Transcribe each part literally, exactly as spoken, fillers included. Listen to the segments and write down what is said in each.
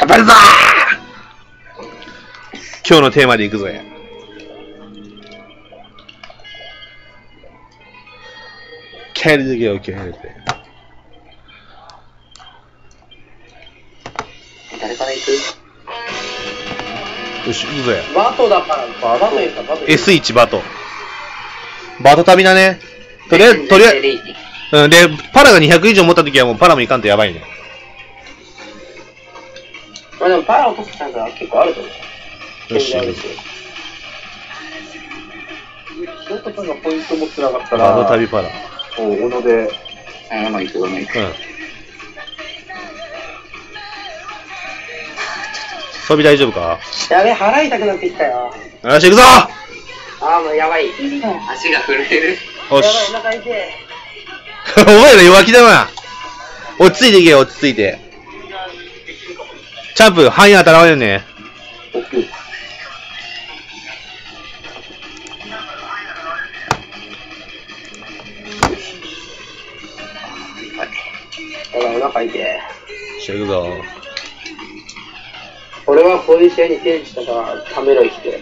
バルザー今日のテーマでいくぞや。帰る時は起きられて。 誰から行く？ よし、行くぞや。 バトだから、バト行くか、バト行く。 エスワン バト。バト旅だね。とりあえず、とりあえず、うん、で、パラがにひゃく以上持った時はもうパラもいかんとやばいね。 まあでもパラ落とすチャンスは結構あると思う。 よし。 ヒロトさんがポイント持ってなかったら、 バト旅パラ。 おう、小野で、あ、まあ行く、まあ行く。うん。 装備大丈夫か？ やべえ、払いたくなってきたよ。 よし、行くぞ！ ああ、もうやばい。足が震える。 よし。 やばい、お腹痛い。 お前ら弱気だな。落ち着いていけよ、落ち着いて。チャンプ、範囲当たらんよね。 オッケー。やばい、お腹痛い。 よし、行くぞ。 俺はこういう試合に転じたからためろ生きて。よ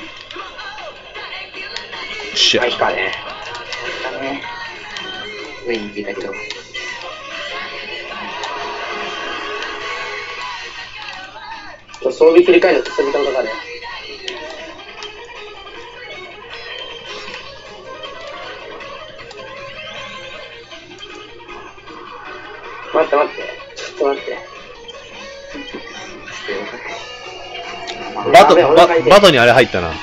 っしゃ。 はい、来たね。来たね。上に聞いたけど。装備切り替えると時間かかる。待って待って。ちょっと待って。 バト、バ、バトにあれ入ったな。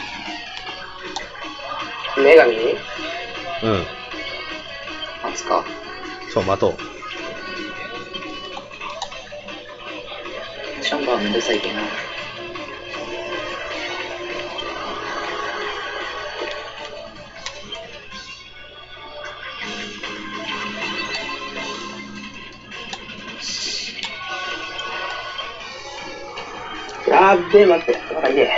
女神？ うん。 待つか。 そう、待とう。 シャンバーめんどくさいけどな。やっべえ、待って。まだいいね。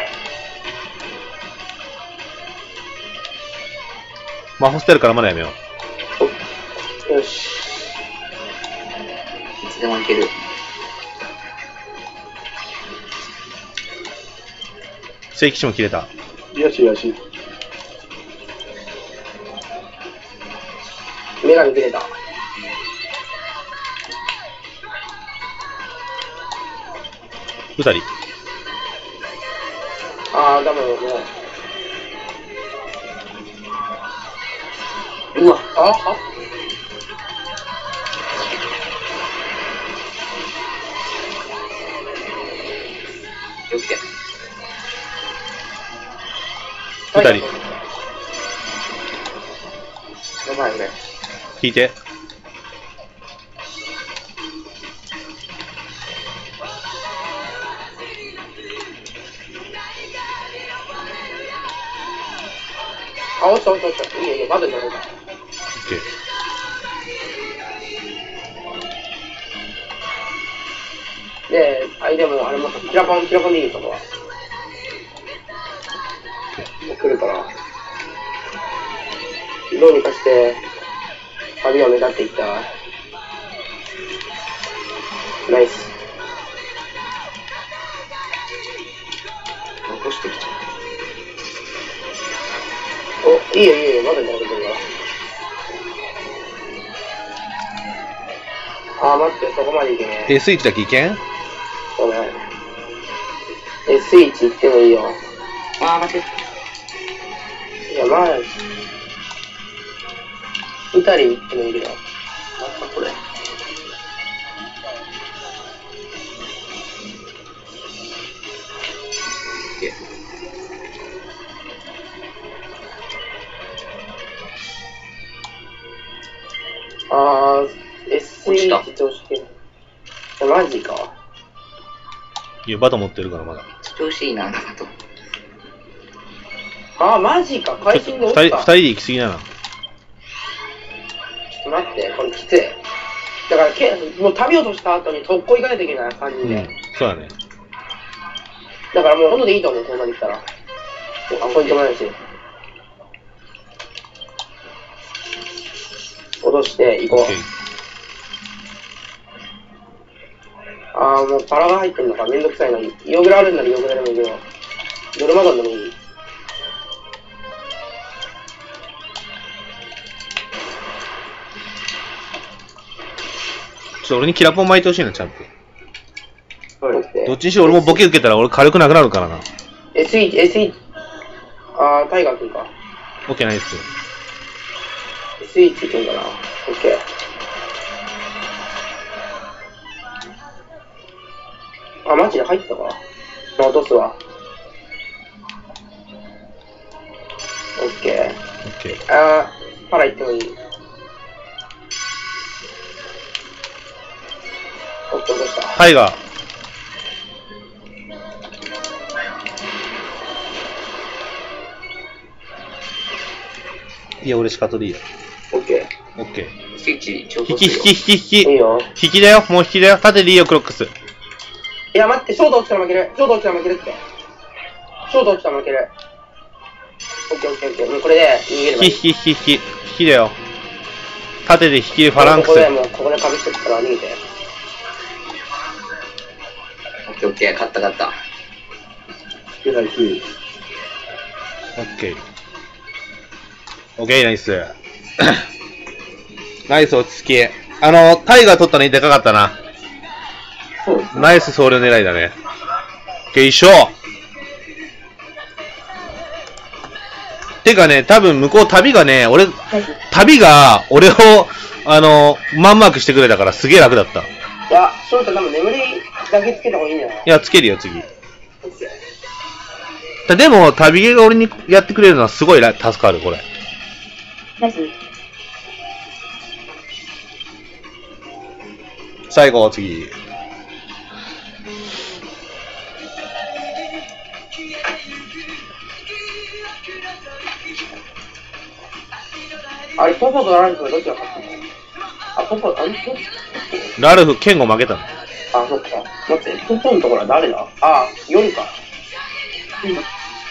魔法捨てるからまだやめよう。よし。いつでもいける。 聖騎士も切れた。 よしよし。女神切れた。 うたり。 ああ、ダメだ、もう。うわ、ああオッケー。 うたり。 やばいね。 引いて。 あ、落ちた落ちた落ちた。いいよいいよ、まだじゃないか。 オッケー。で、あれでも、あれも、キラパン、キラパンでいいとこは。来るから。どうにかして、旅を目立っていった。ナイス。残してきた。お、いいよいいよ、まだじゃなくていいから。あー、待って、そこまでいけね。 ー。エスワン だけいけん？ そうね。エスワン 行ってもいいよ。あー、待って。いや、まあ、二人行ってもいいけど。なんかこれ。あー、エスワン って調子いい。マジか。 いや、バト持ってるからまだ。 調子いいな、バト。あー、マジか。会心で二人、 落ちた。 二人で行き過ぎだな。 ちょっと待って、これきつい。だからけ、もう旅をとした後に特攻行かないといけない感じで。 うん。そうだね。 だからもう、ほんとでいいと思う、こんなに来たら。あ、ポイントもないし。落として、行こう。 ああ、もうパラが入ってんのか、めんどくさいな。イオグラあるんならイオグラでもいいけど、ドルマガンでもいい。 ちょっと俺にキラポン巻いてほしいな、チャンプ。 どどっちにしろ俺もボケ受けたら俺軽くなくなるからな。 エスイー、エスイー、あー、タイガー君か。 オッケーないっすよ。 エスイー って言うんだな。オッケー。あ、マジで入ったか。落とすわ。オッケー。 オッケー。 あー、パラ行ってもいい。おっと、落とした。 タイガー。いや、俺しか取りいいよ。 オッケオッケー。 ー。スイッチ、ちょっと引き、引き、引き、引き。 いいよ。 引きだよ。もう引きだよ。縦でいいよ、クロックス。 いや、待って、ショート落ちたら負ける。ショート落ちたら負けるって。ショート落ちたら負ける。オッケーオッケーオッケー。もうこれで逃げればいい。 引き、引き、引き。引きだよ。縦で引きでファランクス。 ここでもう、ここで壁してくから逃げて。オッケーオッケー、勝った勝った。 オッケー。オッケー、ナイス。ナイス落ち着き。あの、タイガー取ったのにでかかったな。 そうですね。 ナイス走塁狙いだね。オッケー、一緒。てかね、多分向こう旅がね、俺、旅が俺を、あの、マンマークしてくれたからすげえ楽だった。 いや、ショート多分眠りだけつけた方がいいんじゃない？ いや、つけるよ、次。でも、旅ゲーが俺にやってくれるのはすごい助かる、これ。 ナイス。 最後、次。 あれ、ポポとラルフどっちが勝ったの？あ、ポポ、あれどっち？ ラルフ、ケンゴ負けたの。 あ、そっか。待って、ポポのところは誰だ？あ、夜か。うん。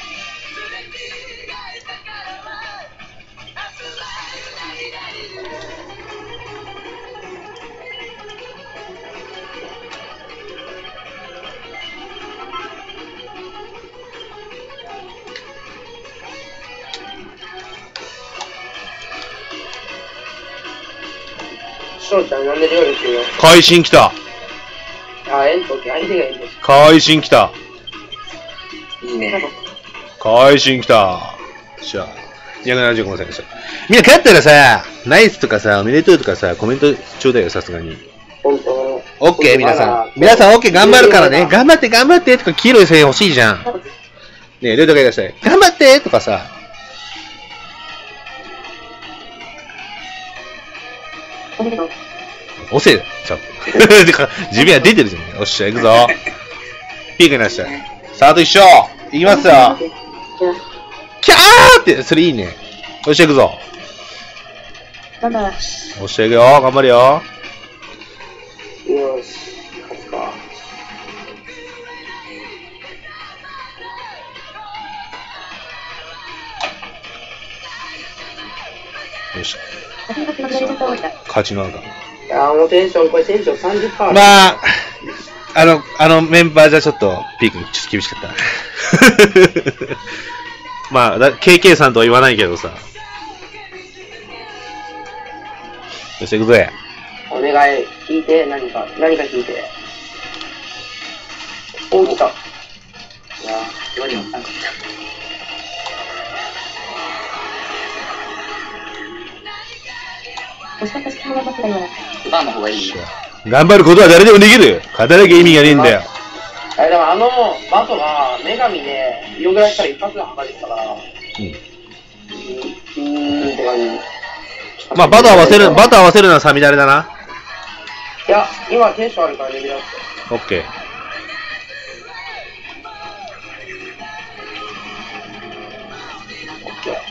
翔ちゃんなんで料理してるの？ 会心来た。 あ、エントって相手がエント。 会心来た。 いいね。 会心来た。じゃあ、にひゃくななじゅうごせんでした。みんな勝ったらさ、ナイスとかさ、おめでとうとかさ、コメントちょうだいよ、さすがに。 本当。 オッケー、皆さん。皆さん、オッケー、頑張るからね。頑張って、頑張ってとか、黄色い線欲しいじゃん。ねえ、りょうたがいらっしゃい。頑張ってとかさ。 おめでとう。 押せよ、ちょっと。てか自分は出てるじゃん。よっしゃ、行くぞ。ピークになっしゃい。さあと一緒。行きますよ。キャーって、それいいね。よっしゃ、行くぞ。 頑張れ。 よっしゃ、行くよ。頑張るよ。 よし。勝つか。 よっしゃ。勝ちの赤。 いやーもうテンション、これテンションさんじゅっパーセント。 まあ、あの、あのメンバーじゃちょっと、ピークにちょっと厳しかった。まあ、だ ケーケー さんとは言わないけどさ。よし、行くぜ。 お願い、聞いて、何か、何か聞いて。お、来た。いやー、よりもなんか来た。 押したとしても頑張ってたよ。 バーの方がいい。 頑張ることは誰でもできる。勝たなきゃ意味がねえんだよ。 え、でもあの、バトが女神で、色ぐらいしたら一発で剥がれてたから、ううん。 ーん、って感じ。 まあ、バター合わせる、バター合わせるのはサミダレだな。 いや、今テンションあるからね、見出して。 オッケー。 オッケー。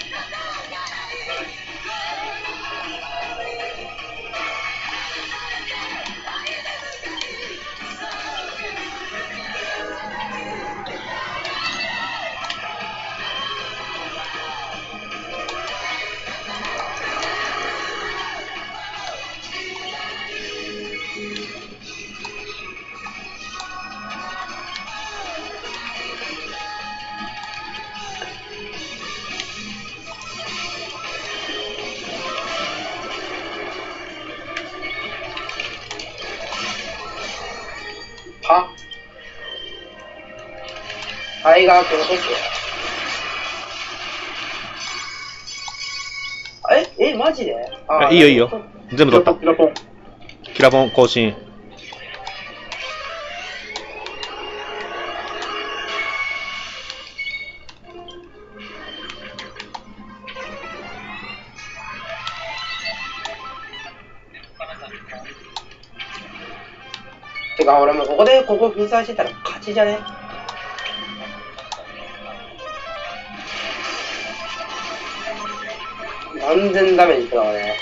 あタイガーって残して。ええ、マジで？あいいよいいよ。全部取った。 キラポン。 キラポン更新。 てか、俺もうここでここ封鎖してたら勝ちじゃね？完全ダメージ食らうね。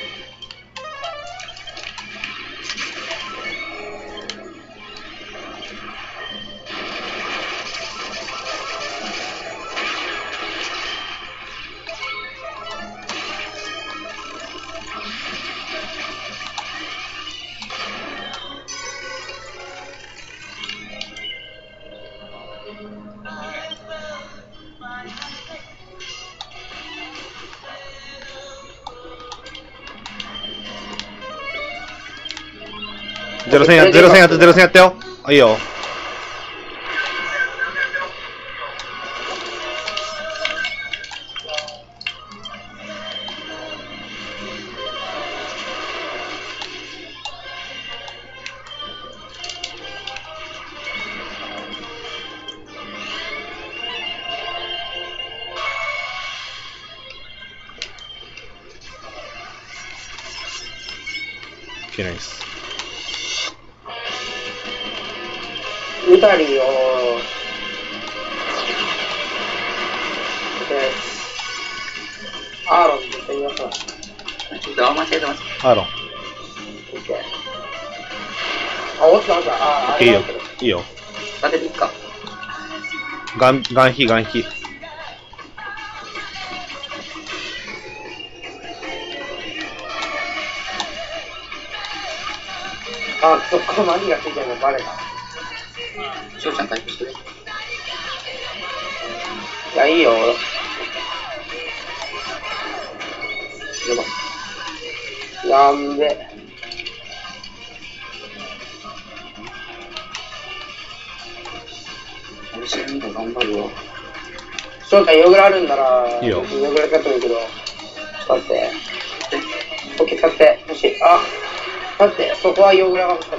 ゼロ戦や、ゼロ戦やって、ゼロ戦やったよ。いいよ。いけないです。 ウタリを、アーロンって言ってみましょう。 ちょっと間違えてます。 アーロン。 あ、落ちた落ちた。あ、あれいいよ。いいよ。 当てていいか。 ガン、ガンヒ、ガンヒ。 あ、そこマギがついてるのバレた。 翔ちゃん回復してる。 いや、いいよ。 やば。 やんべ。 俺知らんの頑張るよ。 翔ちゃん、ヨーグルあるんなら、 いいよヨーグル使ってもいいけど、使って。オッケー、使って。欲しい。あ、待って、そこはヨーグルが欲しかった。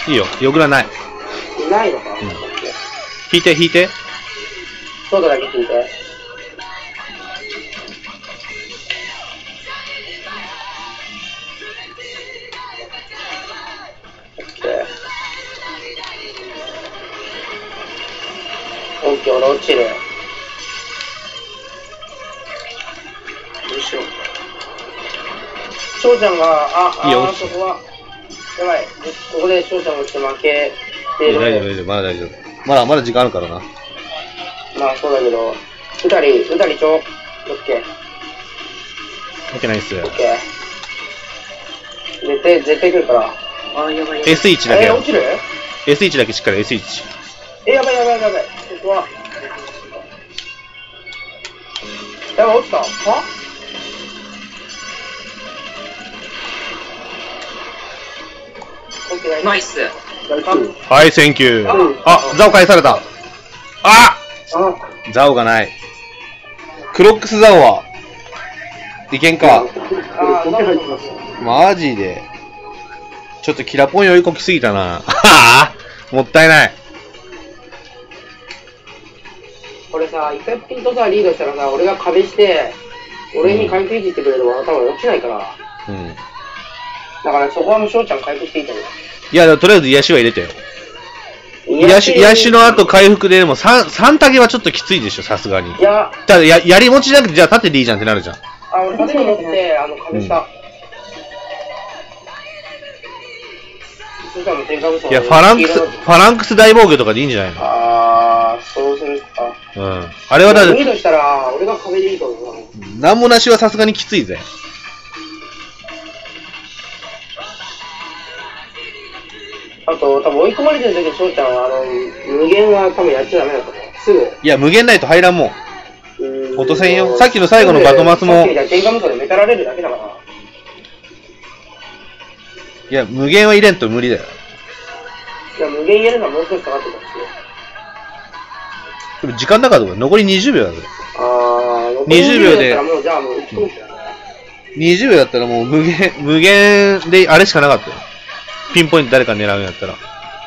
いいよ。ヨグラない。 ないのか、 うん、引いて、引いて。 外だけ引いて。オッケー、俺落ちる。 どうしよう。 翔ちゃんが、あ、 いいよあ、そこは、やばい。ここで翔ちゃん落ちて負けてる。 大丈夫、大丈夫。まだ大丈夫。まだ、まだ時間あるからな。 まあ、そうだけど、うたり、うたりちょ、オッケー。 オッケーナイス。 オッケー。絶対、絶対来るから。 あー、やばいやばい。 エスワン だけえー、 よ落。ちるエスワン だけしっかり エスワン。 え、やばいやばいやばい。ここは。やばい、落ちた。はオッケー、ナイス。 ナイス。 はい、センキュー。あ、ザオ返された。ああ、 ザオがない。クロックスザオは、いけんか。 あ、どうも。 マジで。ちょっとキラポン追いこきすぎたな。はあもったいない。 これさ、一回ピンとさ、リードしたらさ、俺が壁して、俺に回復維持してくれれば、多分落ちないから。 うん。 だからそこはもう翔ちゃん回復していいと思う。 いや、とりあえず癒しは入れてよ。癒し、癒しの後回復で、でもさん、三タゲはちょっときついでしょ、さすがに。 いや、 ただ、や、やり持ちじゃなくて、じゃあ縦でいいじゃんってなるじゃん。 あ、俺縦に持って、あの、壁下。 うん翔ちゃんの天下無双。 いや、ファランクス、ファランクス大防御とかでいいんじゃないの？ あー、そうするか。 うん。あれはだって、 リードしたら、俺が壁でいいと思うな。 なんもなしはさすがにきついぜ。 あと、多分追い込まれてる時に翔ちゃんは、あの、無限は多分やっちゃダメだと思う。すぐ。 いや、無限ないと入らんもん。 うーん落とせんよ。さっきの最後のバトマスもさっきみたいに天下無双でメタられるだけだから。 いや、無限は入れんと無理だよ。 いや、無限やるのはもう少しかかってたんですよ。 でも時間なかったから残りにじゅうびょうだぜ。 あー、 にじゅうびょうでだったらもうじゃあもう打ち込むしかない。 にじゅうびょうだったらもう無限、無限であれしかなかったよ。ピンポイント誰か狙うんやったら。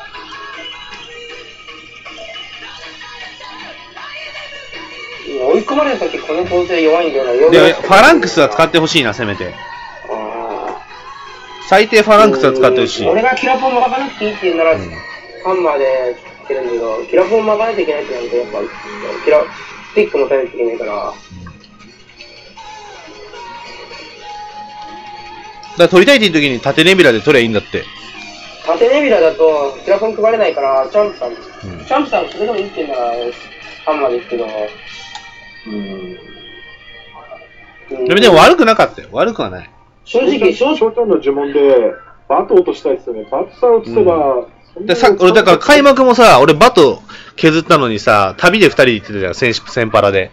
追い込まれた時この構成弱いんだよな。 で、ファランクスは使ってほしいな、せめて。 あ最低ファランクスは使ってほしい。 俺がキラポン巻かなくていいって言うなら、 うんハンマーで作ってるんだけど、キラポン巻かないといけないってなると、やっぱ、キラ、スティックも耐えないといけないから。 だから取りたいっていう時に縦ネビラで取りゃいいんだって。 縦ネビラだと、キラポン配れないから、チャンプさん、 うんチャンプさんそれでもいいって言うなら、ハンマーですけど、うん。うんでもでも悪くなかったよ。悪くはない。 正直、正直、 翔ちゃんの呪文で、バト落としたいですよね。バトさん落とせば、そんなでさ俺だから開幕もさ、俺バト削ったのにさ、旅で二人で行ってたじゃん、先先パラで。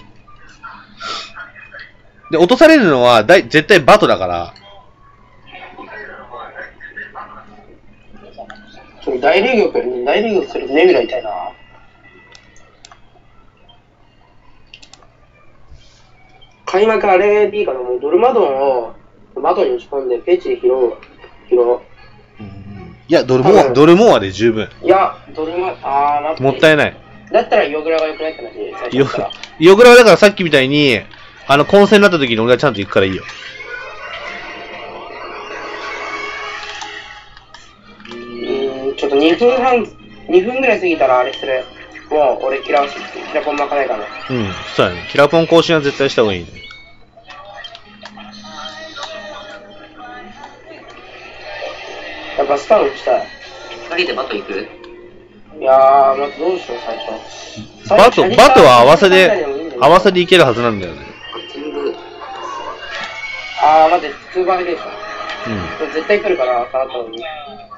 で、落とされるのはだい絶対バトだから。 それ大リーグより大リーグするネビラみたいな。開幕あれでいいかな、もうドルマドンをマドンに打ち込んでペチで拾う。拾う。 いや、ドルモア、ドルモアで十分。 いや、ドルマ、あー、待って。 もったいない。 だったらイオグラが良くないって話、最よ初から。 イオグラはだからさっきみたいに、あの、混戦になった時に俺がちゃんと行くからいいよ。 うーん、ちょっとにふんはん、にふんぐらい過ぎたらあれする。もう俺キラーし、キラポン巻かないから。 うん、そうだね。キラポン更新は絶対した方がいいね。 やっぱスタン打ちたい。 二人でバト行く？ いやー、まずどうしよう、最初。 バト、バトは合わせで、合わせで。 でいけるはずなんだよね。 バッティング。 あー、待って、ツーバーでしょ。 うん。 絶対来るから、さらっとに。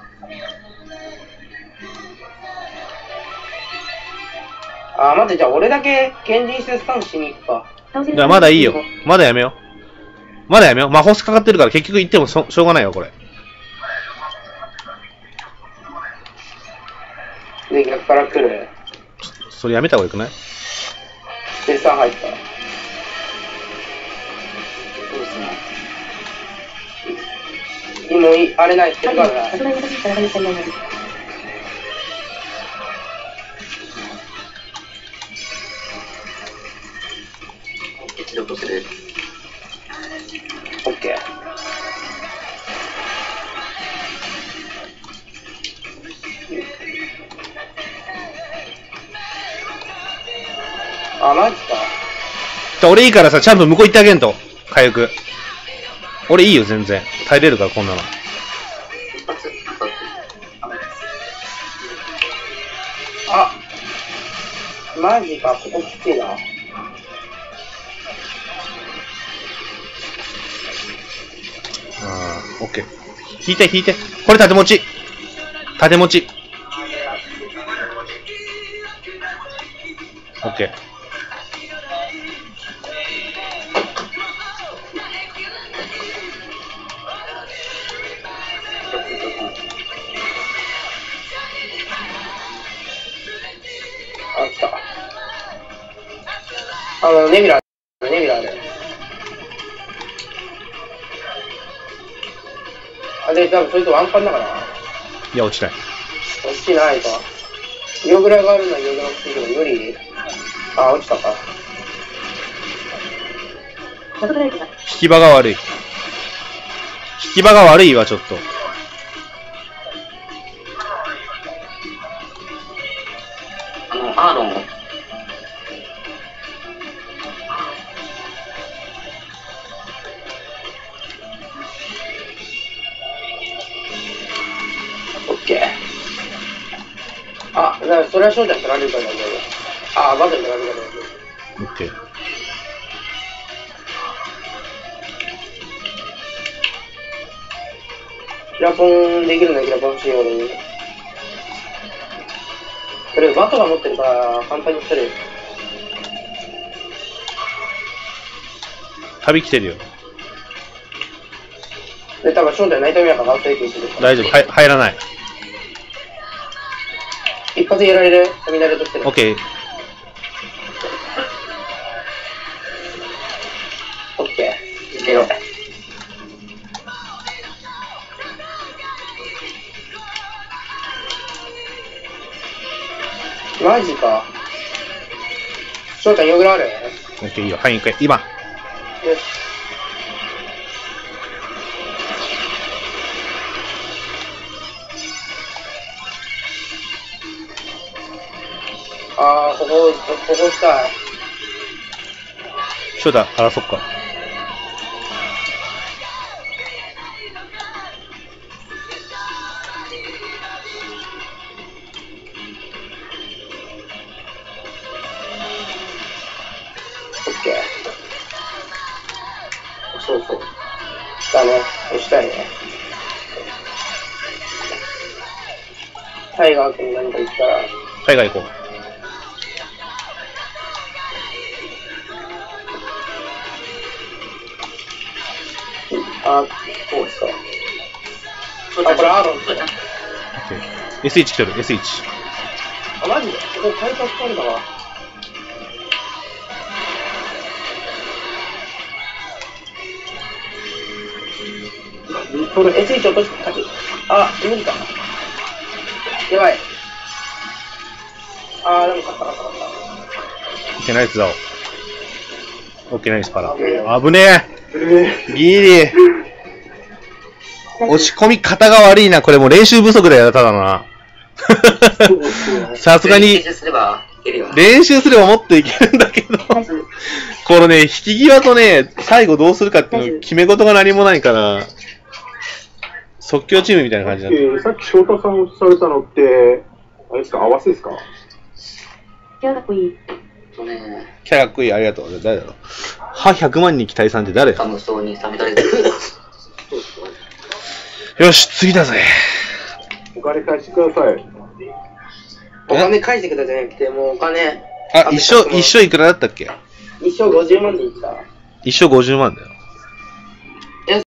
あー、待って、じゃあ俺だけ堅陣してスタンしに行くか。 倒せるだからまだいいよ。まだやめよう。まだやめよう。魔法スかかってるから結局行ってもしょしょうがないよ、これ。 で、逆から来る。 それやめた方がよくない？ で、スタン入った。 そうですね。 もういあれない、ステルガードない。 さすがに優しいから話してないのに。 一度落とせる。 オッケー。あ、マジか。 じゃあ俺いいからさ、ちゃんと向こう行ってあげんと。回復。俺いいよ、全然。耐えれるから、こんなの。 一発一発。 あ、マジか、ここきついな。 あー、オッケー。引いて、引いて。これ縦持ち。縦持ち。オッケー。 あ、来た。あの、ネビラ、ネビラある。あ、で、多分そいつワンパンだから。 いや、落ちない。 落ちないか。イオグラがあるのはイオグラって言うけど、無理。あ、落ちたか。 謎取られてた。 引き場が悪い。引き場が悪いわ、ちょっと。 あの、アーロンを。 オッケー。あ、だからそれは翔ちゃん取られるからだけど。あ、バトル取られるからだけど。 オッケー。 キラポンできるんだキラポン欲しい俺に。とりあえずバトが持ってるから簡単に取れる。 旅来てるよ。 で、多分翔ちゃんナイトメアからアウトエイクするから。 大丈夫。はい、入らない。 一発やられる雷としてる。 オッケー。 オッケー。ゼロ。マジか。翔太、ヨグラある？ オッケー、いいよ。はい、行く。今。 よし。あー、ここ、ここしたい。 翔太、争っか。 オッケー。 そうそう。 だね。押したいね。タイガー君何か言ったら。 海外行こう。 あ、そうですか。あ、これアーロンですね。 エスワン 来てる、エスワン。 あ、マジでここ対角取るかな。これ エスワン 落として勝ち。あ、無理か。やばい。あー、でも勝った勝った勝った。 オッケー、ナイスだ。オッケー、ナイスパラ。危ねえ。 えギリ。押し込み方が悪いな。これもう練習不足だよ、ただのな。 そうですね。 さすがに練、習すればいけるよ。 練習すればもっといけるんだけど。このね、引き際とね、最後どうするかっていうの決め事が何もないから、即興チームみたいな感じになってる。 えーさっき翔太さん押されたのって、あれですか、合わせですか？ キャラかっこいい。 とね、 キャラかっこいい、ありがとう。誰だろう。歯ひゃくまんに期待さんって誰多分そうにさめたれてる。 そうですね。 よし、次だぜ。 お金返してください。 お金返してくださいじゃなくて、もうお金。 あ、一生、一生いくらだったっけ？ 一生ごじゅうまんでいった。 一生ごじゅうまんだよ。